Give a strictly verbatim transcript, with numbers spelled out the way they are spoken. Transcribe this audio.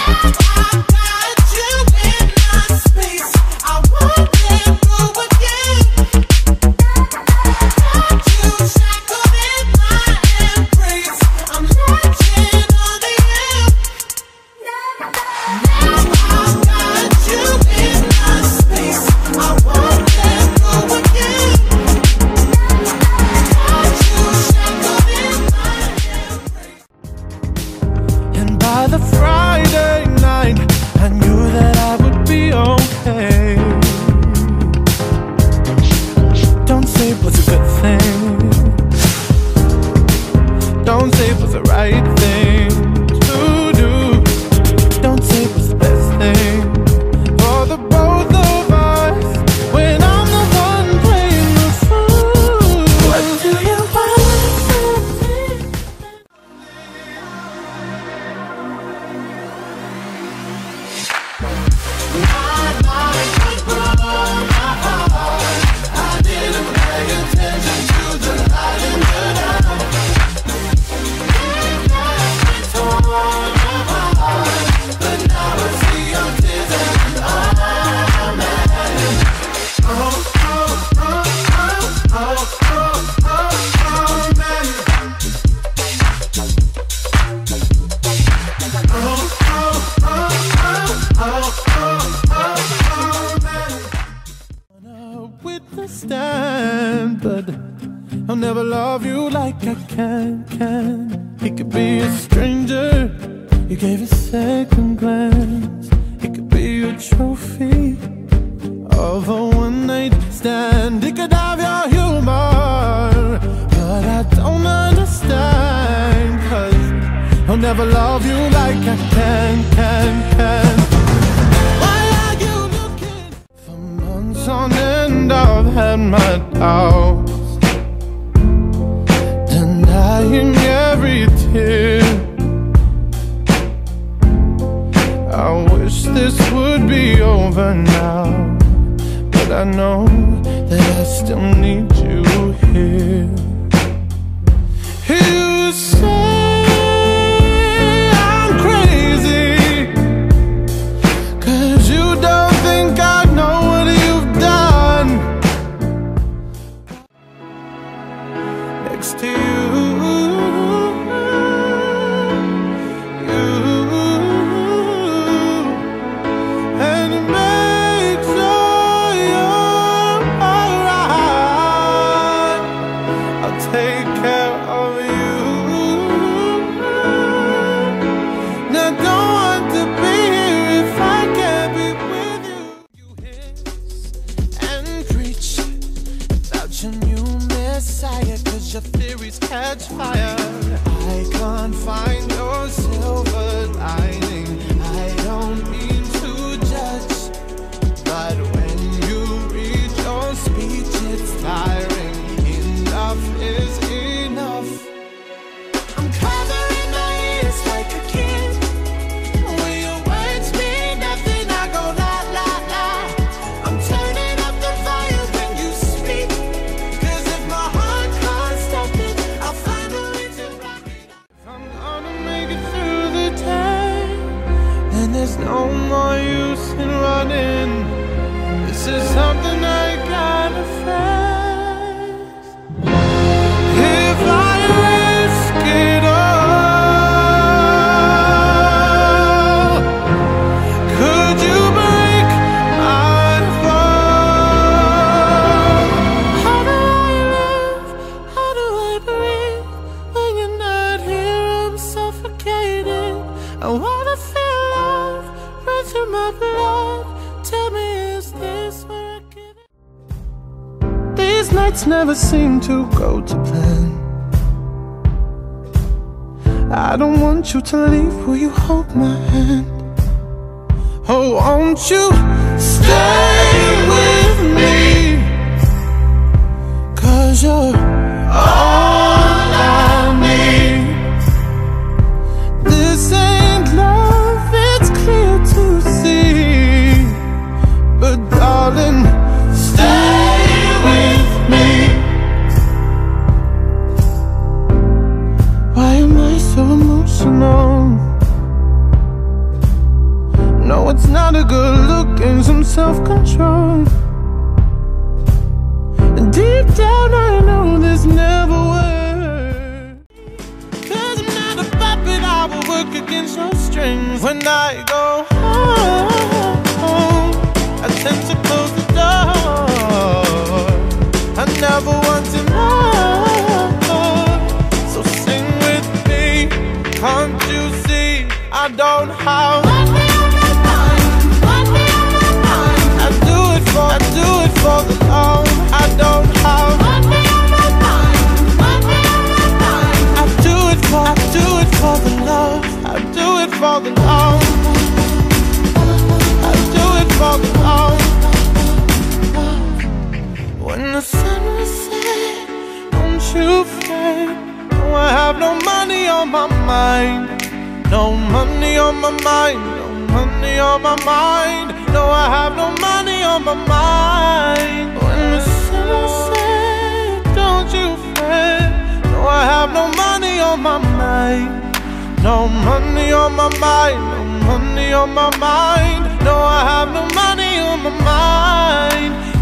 Stand, but I'll never love you like I can, can. He could be a stranger, you gave a second glance. He could be a trophy of a one-night stand. He could have your humor, but I don't understand, 'cause I'll never love you like I can, can, can. Why are you looking? For months on end I've had my doubts, denying every tear. I wish this would be over now, but I know that I still need you here. You say I'm crazy, 'cause you don't think I know what you've done. Next to you, take care of you. Now don't want to be here if I can't be with you. You hiss and preach about your new messiah, 'cause your theories catch fire. I can't find your silver lining. I don't mean to judge, but when you read your speech it's tiring. Enough is enough. I'm covering my ears like a kid. When your words mean nothing, I go la la la. I'm turning up the volume when you speak, 'cause if my heart can't stop it, I'll find a way to rock it. If I'm gonna make it through the day, then there's no more use in running. This is something I gotta face. I wanna feel love run through my blood. Tell me, is this where I give it? These nights never seem to go to plan. I don't want you to leave, will you hold my hand? Oh, won't you stay with me? 'Cause you're all I need. This ain't love, it's clear to see, but darling, stay with me. Why am I so emotional? What's not a good look and some self-control. Deep down I know this never works. Cause I'm not a puppet, I will work against your strings. When I go home, I tend to close the door. I never want to know. So sing with me, can't you see I don't have one thing on my mind, one thing on my mind. I do it for, I do it for the love. I don't have one thing on my mind, one thing on my mind. I do it for, I do it for the love. I do it for the love. I do it for the love. When the sun will set, don't you fret. No, I have no money on my mind. No money on my mind. No money on my mind. No, I have no money on my mind. When the sun will set, don't you fret. No, I have no money on my mind. No money on my mind. No money on my mind. No, I have no money on my mind.